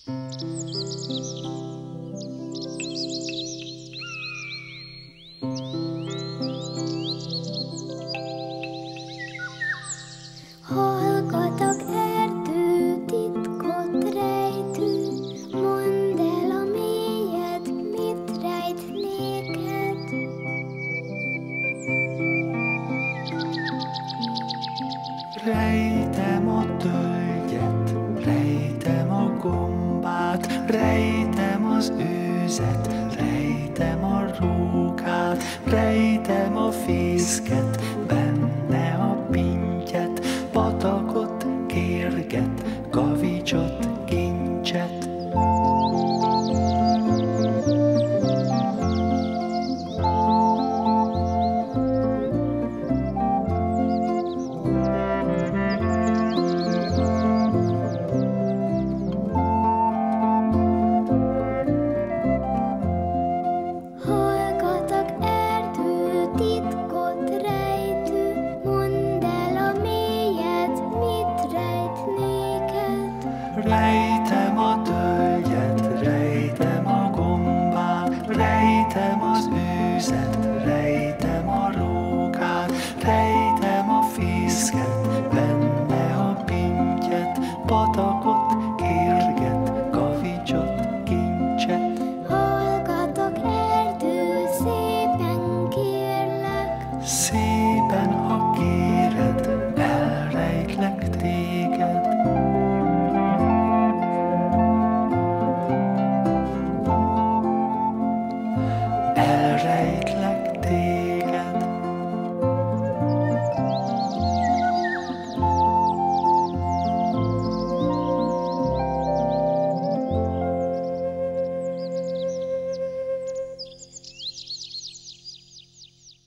Hallgatok erdő, titkot rejtő, mondd el a mélyed, mit rejt néked. Rejtem a tölgyet, rejtem a gombát, rejtem az őzet, rejtem a rókát, rejtem a fészket, benne a pintyet, patakot, kérget, kavicsot, kincset. Hallgatok erdő, titkot rejtő, mondd el a mélyed, mit rejt néked. Rejtem a tölgyet, rejtem a gombát, rejtem az őzet, rejtem a rókát, rejtem a fészket, benne a pintyet, patakot,